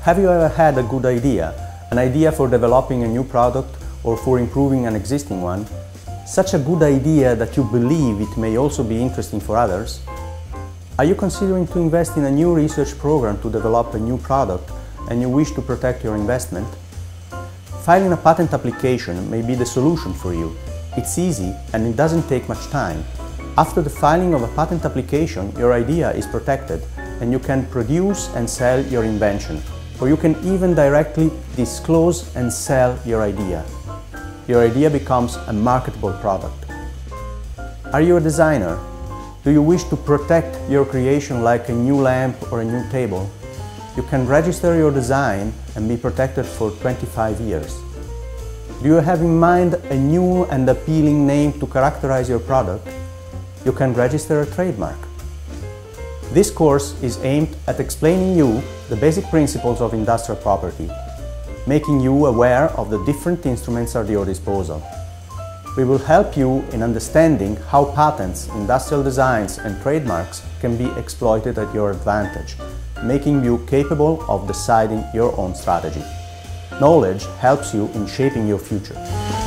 Have you ever had a good idea? An idea for developing a new product or for improving an existing one? Such a good idea that you believe it may also be interesting for others? Are you considering to invest in a new research program to develop a new product and you wish to protect your investment? Filing a patent application may be the solution for you. It's easy and it doesn't take much time. After the filing of a patent application, your idea is protected and you can produce and sell your invention, or you can even directly disclose and sell your idea. Your idea becomes a marketable product. Are you a designer? Do you wish to protect your creation like a new lamp or a new table? You can register your design and be protected for 25 years. Do you have in mind a new and appealing name to characterize your product? You can register a trademark. This course is aimed at explaining you the basic principles of industrial property, making you aware of the different instruments at your disposal. We will help you in understanding how patents, industrial designs and trademarks can be exploited at your advantage, making you capable of deciding your own strategy. Knowledge helps you in shaping your future.